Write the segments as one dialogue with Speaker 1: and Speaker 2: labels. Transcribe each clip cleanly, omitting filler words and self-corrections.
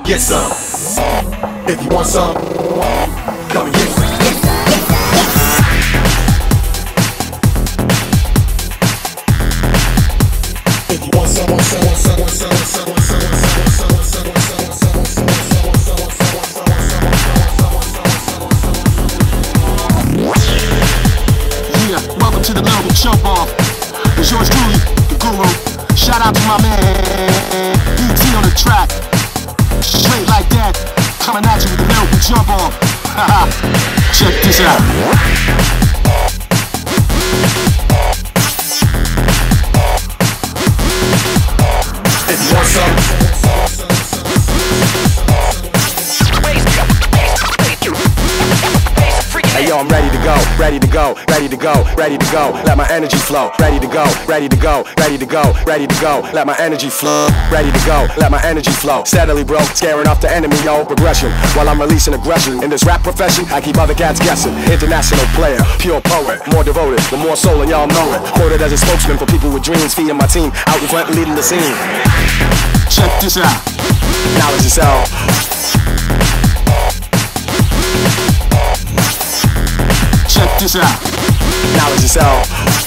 Speaker 1: get some. If you want some, come and get some. If you want some,
Speaker 2: yeah, welcome to the level jump off. It's yours truly, the guru. Shout out to my man, DT on the track. Straight like that, coming at you with the lyrical jump off. Check this out.
Speaker 1: if you want some.
Speaker 3: Hey yo, I'm ready to go, ready to go, ready to go, ready to go. Let my energy flow. Ready to go, ready to go, ready to go, ready to go. Let my energy flow. Ready to go, let my energy flow. Steadily, bro, scaring off the enemy, yo. Progression, while I'm releasing aggression. In this rap profession, I keep other cats guessing. International player, pure poet, more devoted, with more soul and y'all know it. Quoted as a spokesman for people with dreams, feeding my team, out in front leading the scene.
Speaker 2: Check this out.
Speaker 3: Knowledge yourself.
Speaker 2: Check this out.
Speaker 3: Knowledge yourself.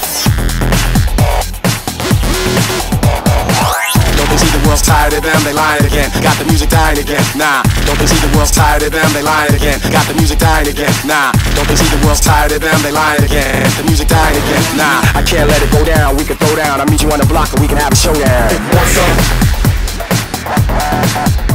Speaker 3: Don't they see the world's tired of them, they lying again. Got the music dying again, nah. Don't they see the world's tired of them, they lying again. Got the music dying again, nah. Don't they see the world's tired of them, they lying again. The music dying again, nah. I can't let it go down, we can throw down. I'll meet you on the block and we can have a showdown.
Speaker 1: If you want some.